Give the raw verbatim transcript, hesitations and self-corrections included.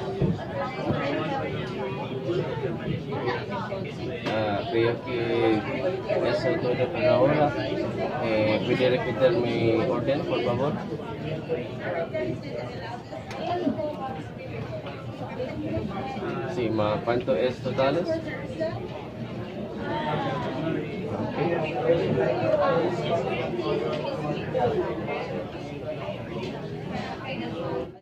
Ah, creo que eso todo por ahora. Eh, ¿puede repetir mi orden, por favor? Sí, ma, ¿cuánto es totales? Okay.